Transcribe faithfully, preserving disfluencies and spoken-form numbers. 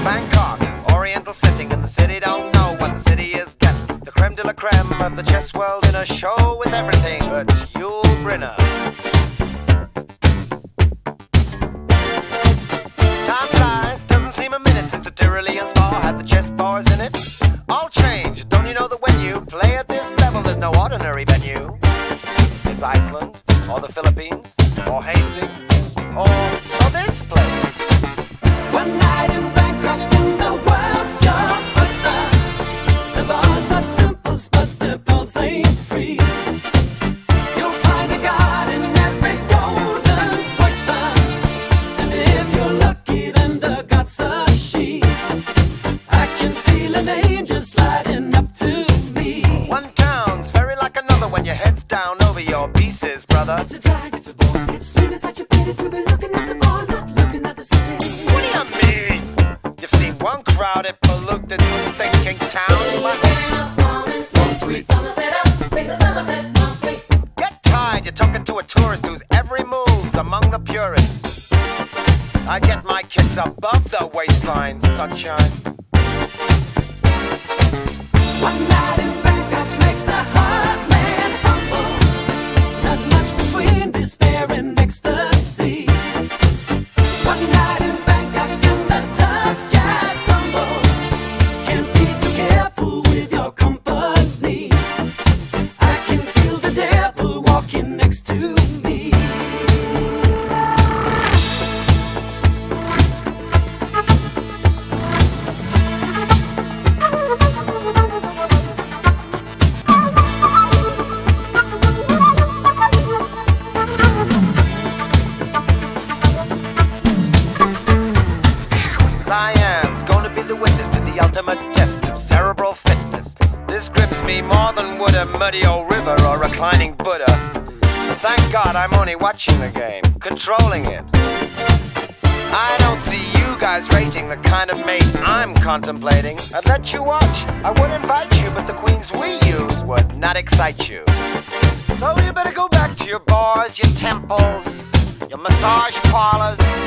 Bangkok, oriental setting, and the city don't know what the city is getting. The creme de la creme of the chess world in a show with everything but Yul Brynner. Time flies, doesn't seem a minute since the Tyrolean Spa had the chess bars in it. All change, don't you know that when you play at this level, there's no ordinary venue? It's Iceland, or the Philippines, or Hastings, or, or this place. One night in Bangkok, in the world's blockbuster. The bars are temples, but the pulse ain't free. You'll find a god in every golden oyster, and if you're lucky, then the god's a she. I can feel an angel sliding up to me. One town's very like another when your head's down over your pieces, brother. It's a drag, it's a bore, it's really such a pity to be looking at the bar, not looking at the city. What do you mean? You've seen one crowded, polluted, thinking town, but get tired, you're talking to a tourist whose every move's among the purists. I get my kids above the waistline, sunshine. One night in Bangkok makes the heart man humble. Not much between despair and ecstasy. One night in Bangkok and the tough guys crumble. Can't be too careful with your company. I can feel the devil walking next to me. Siam's gonna be the witness to the ultimate test of cerebral fitness. This grips me more than would a muddy old river or reclining Buddha. But thank God I'm only watching the game, controlling it. I don't see you guys rating the kind of mate I'm contemplating. I'd let you watch, I would invite you, but the queens we use would not excite you. So you better go back to your bars, your temples, your massage parlors,